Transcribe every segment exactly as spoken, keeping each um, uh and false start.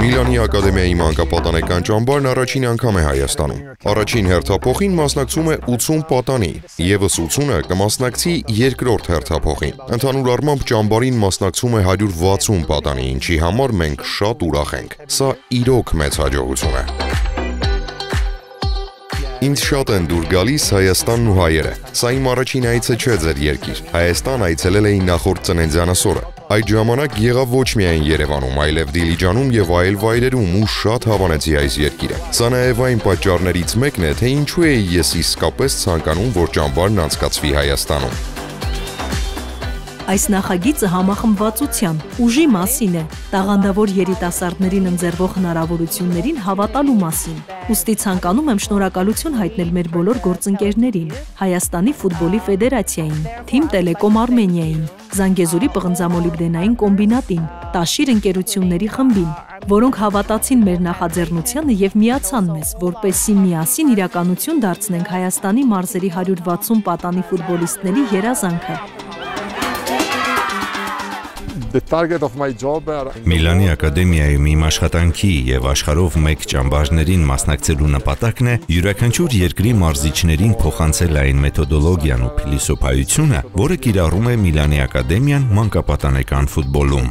Միլանի ակադեմիայի մանկապատանեկան ճամբարն առաջին անգամ է Հայաստանում։ Առաջին հերթափոխին մասնակցում է ութսուն պատանի, ևս ութսունը կմասնակցի երկրորդ հերթափոխին։ Ընդհանուր առմամբ ճամբարին մասնակցում է հարյուր վաթսուն պատանի, ինչի համար մենք շատ ուրախ ենք։ Սա իրոք մեծ հաջողություն է։ Ինձ շատ են դուր գալիս Հայաստանն ու հայերը։ Սա իմ առաջին այցը չէ ձեր երկիր։ Հայաստան այցելել էի նախորդ ծննդյանս օրը։ Այդ ժամանակ եղավ ոչ միայն Երևանում, այլև Դիլիջանում եւ այլ վայրերում ու շատ հավանեցի այս երկիրը։ Սա նաեւ այն պատճառներից մեկն է, թե ինչու էի ես իսկապես ցանկանում, որ ճամբարն անցկացվի Հայաստանում։ Այս նախագիծը համախմբվածության, ուժի մասին է, տաղանդավոր երիտասարդներին ընձեռվող հնարավորություններին հավատալու մասին։ Ուստի ցանկանում եմ շնորհակալություն հայտնել մեր բոլոր գործընկերներին, Հայաստանի ֆուտբոլի ֆեդերացիային, Թիմ Տելեկոմ Արմենիային, Զանգեզուրի պղնձամոլիբդենային կոմբինատին, Տաշիր ընկերությունների խմբին, որոնք հավատացին մեր նախաձեռնությանը եւ միացան մեզ, որպեսզի միասին իրականություն դարձնենք Հայաստանի մարզերի հարյուր վաթսուն պատանի ֆուտբոլիստների երազանքը։ Միլանի ակադեմիայում իմ աշխատանքի եւ աշխարհով մեկ ճամբարներին մասնակցելու նպատակն է յուրաքանչյուր երկրի մարզիչներին փոխանցել այն մեթոդոլոգիան ու փիլիսոփայությունը, որը կիրառում է Միլանի ակադեմիան մանկապատանեկան ֆուտբոլում։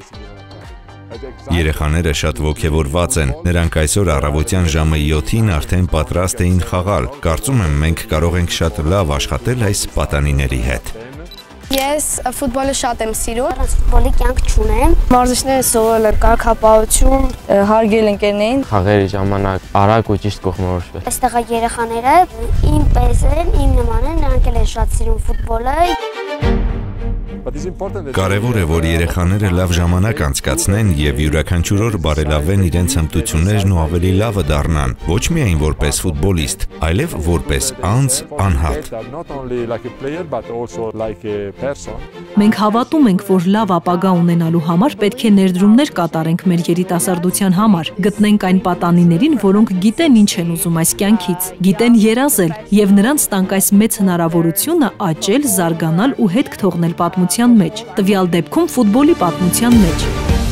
Երեխաները շատ ոգևորված են, նրանք այսօր առավոտյան ժամը յոթին արդեն պատրաստ էին խաղալ։ Կարծում եմ մենք կարող ենք շատ լավ աշխատել այս պատանիների հետ։ Ես ֆուտբոլը շատ եմ սիրում, ֆուտբոլի կյանք չունեմ։ Մարզիչները սովորել են կարգապահություն, հարգել ընկերներին։ Խաղերի ժամանակ արագ ու ճիշտ կողմնորոշվել։ Այստեղ երեխաները իմ պես են, իմ նման են, նրանք էլ են շատ սիրում ֆուտբոլը։ Կարևոր է, որ երեխաները լավ ժամանակ անցկացնեն եւ յուրաքանչյուր օր բարելավեն իրենց հմտություններն ու ավելի լավը դառնան, ոչ միայն որպես ֆուտբոլիստ, այլև որպես անձ, անհատ։ Մենք հավատում ենք, որ լավ ապագա ունենալու համար պետք է ներդրումներ կատարենք մեր երիտասարդության համար, գտնենք այն պատանիներին, որոնք գիտեն ինչ են ուզում այս կյանքից, գիտեն երազել եւ նրանց տանք այս մեծ հնարավորությունը աճել, զարգանալ ու հետք թողնել պատմության մեջ, տվյալ դեպքում ֆուտբոլի պատմության մեջ։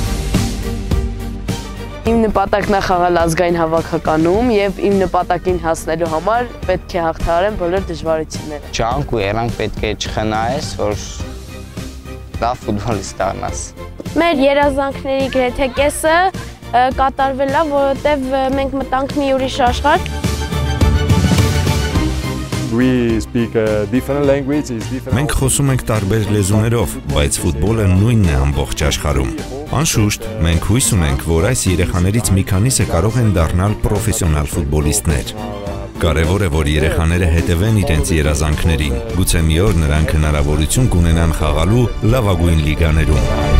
Իմ նպատակն է խաղալ ազգային հավաքականում եւ իմ նպատակին հասնելու համար պետք է հաղթահարեմ բոլոր դժվարությունները։ Ջանք ու երանք պետք է չխնայես, որ լավ ֆուտբոլիստ դառնաս։ Մեր երազանքների գրեթե կեսը կատարվել է, որովհետեւ մենք մտանք մի ուրիշ աշխարհ։ Մենք խոսում ենք տարբեր լեզուներով, բայց ֆուտբոլը նույնն է ամբողջ աշխարհում։ Անշուշտ, մենք հույս ունենք, որ այս երեխաներից մի քանիսը կարող են դառնալ պրոֆեսիոնալ ֆուտբոլիստներ։ Կարևոր է, որ երեխաները հետևեն իրենց երազանքներին։ Գուցե մի օր նրանք հնարավորություն կունենան խաղալու լավագույն լիգաներում։